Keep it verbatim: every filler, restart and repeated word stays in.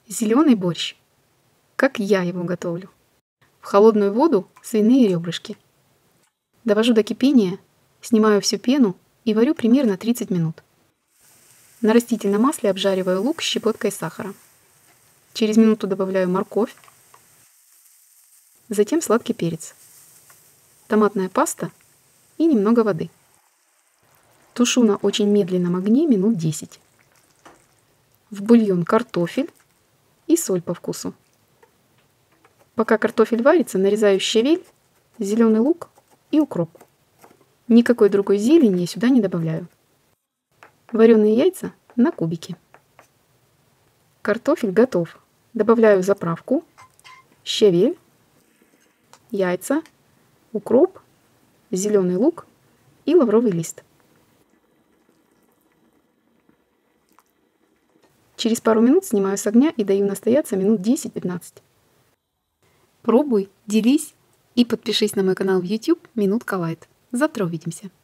Зеленый борщ. Как я его готовлю. В холодную воду свиные ребрышки. Довожу до кипения, снимаю всю пену и варю примерно тридцать минут. На растительном масле обжариваю лук с щепоткой сахара. Через минуту добавляю морковь, затем сладкий перец, томатная паста и немного воды. Тушу на очень медленном огне минут десять. В бульон картофель и соль по вкусу. Пока картофель варится, нарезаю щавель, зеленый лук и укроп. Никакой другой зелени я сюда не добавляю. Вареные яйца на кубики. Картофель готов. Добавляю заправку, щавель, яйца, укроп, зеленый лук и лавровый лист. Через пару минут снимаю с огня и даю настояться минут десять-пятнадцать. Пробуй, делись и подпишись на мой канал в YouTube Минутка Лайт. Завтра увидимся.